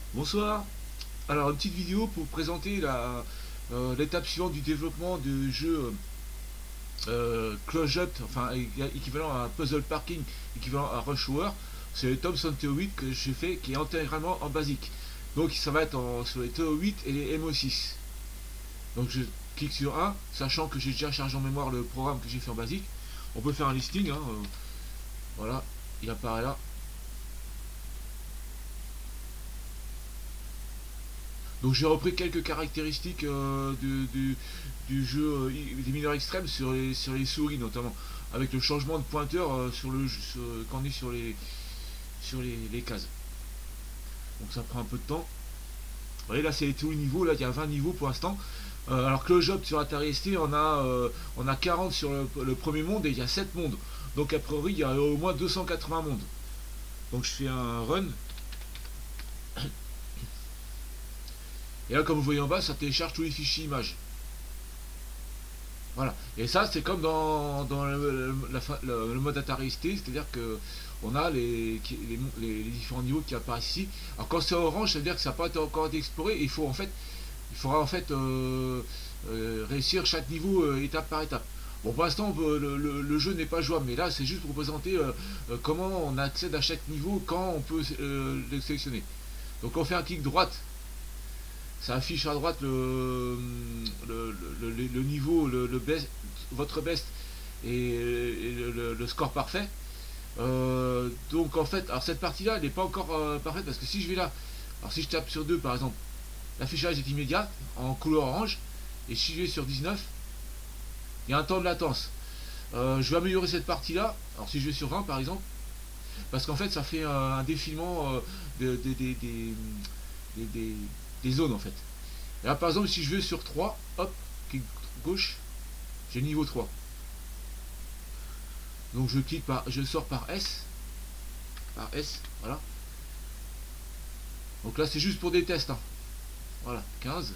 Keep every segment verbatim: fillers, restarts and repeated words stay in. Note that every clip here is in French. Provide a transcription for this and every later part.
Bonsoir. Alors une petite vidéo pour présenter la euh, l'étape suivante du développement du jeu euh, Close Up, enfin équivalent à Puzzle Parking, équivalent à Rush Hour. C'est le Thomson T O huit que j'ai fait, qui est intégralement en basique. Donc ça va être en, sur les T O huit et les M O six. Donc je clique sur un, sachant que j'ai déjà chargé en mémoire le programme que j'ai fait en basique. On peut faire un listing, hein, euh, voilà, il apparaît là. Donc j'ai repris quelques caractéristiques euh, du, du, du jeu euh, des mineurs extrêmes sur les, sur les souris notamment, avec le changement de pointeur euh, sur le sur, quand on est sur les sur les, les cases. Donc ça prend un peu de temps. Vous voyez là c'est tous les niveaux, là il y a vingt niveaux pour l'instant. Euh, alors que le job sur Atari S T on a euh, on a quarante sur le, le premier monde et il y a sept mondes. Donc a priori il y a au moins deux cent quatre-vingts mondes. Donc je fais un run. Et là comme vous voyez en bas ça télécharge tous les fichiers images. Voilà. Et ça, c'est comme dans, dans le, la, le, le mode Atari S T, c'est-à-dire que on a les, les, les, les différents niveaux qui apparaissent ici. Alors quand c'est orange, ça veut dire que ça n'a pas été encore été exploré. Et il faut en fait, il faudra en fait euh, euh, réussir chaque niveau euh, étape par étape. Bon, pour l'instant, le, le, le jeu n'est pas jouable, mais là, c'est juste pour présenter euh, euh, comment on accède à chaque niveau, quand on peut euh, le sélectionner. Donc, on fait un clic droite, ça affiche à droite le, le, le, le, le niveau, le, le best, votre best et, et le, le, score parfait. Euh, donc en fait, alors cette partie là elle n'est pas encore euh, parfaite parce que si je vais là, alors si je tape sur deux par exemple, l'affichage est immédiat en couleur orange, et si je vais sur dix-neuf, il y a un temps de latence. Euh, je vais améliorer cette partie là, alors si je vais sur vingt par exemple, parce qu'en fait ça fait un, un défilement euh, de, de, de, de, des, des, des zones en fait. Et là par exemple si je vais sur trois, hop, clic gauche, j'ai niveau trois. Donc je clique par, je sors par S, par S, voilà. Donc là c'est juste pour des tests, hein. Voilà, quinze.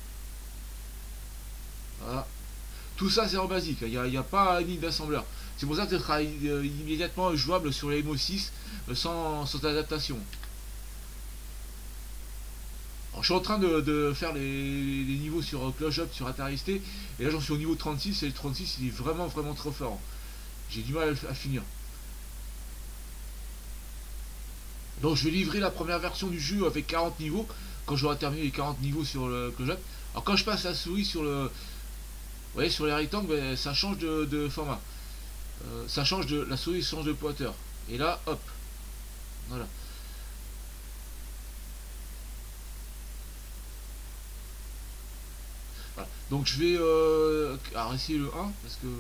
Voilà. Tout ça c'est en basique, il n'y a, a, pas une ligne d'assembleur. C'est pour ça que ce sera euh, immédiatement jouable sur les M O six euh, sans, sans adaptation. Alors, je suis en train de, de faire les, les niveaux sur euh, Close Up sur Atari S T, et là j'en suis au niveau trente-six, et le trente-six il est vraiment vraiment trop fort. J'ai du mal à, à finir. Donc je vais livrer la première version du jeu avec quarante niveaux, quand j'aurai terminé les quarante niveaux sur le Close Up. Alors quand je passe la souris sur le... Vous voyez sur les rectangles, ben, ça change de, de format. Euh, ça change de... La souris change de pointeur. Et là, hop. Voilà. Voilà. Donc je vais euh, alors essayer le un parce que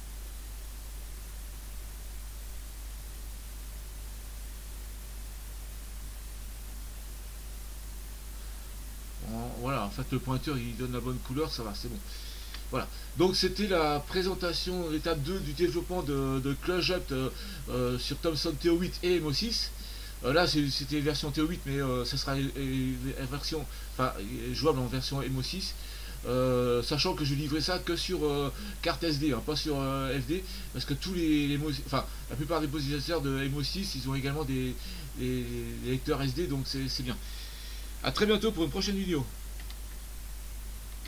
bon, voilà, en fait le pointeur il donne la bonne couleur, ça va, c'est bon. Voilà, donc c'était la présentation, l'étape deux du développement de, de Close Up euh, euh, sur Thomson T O huit et M O six. Euh, là c'était version T O huit, mais euh, ça sera une version, enfin, jouable en version M O six. Euh, sachant que je livrais ça que sur euh, carte S D, hein, pas sur euh, F D, parce que tous les, les enfin la plupart des possesseurs de M O six, ils ont également des, des, des lecteurs S D, donc c'est bien. A très bientôt pour une prochaine vidéo.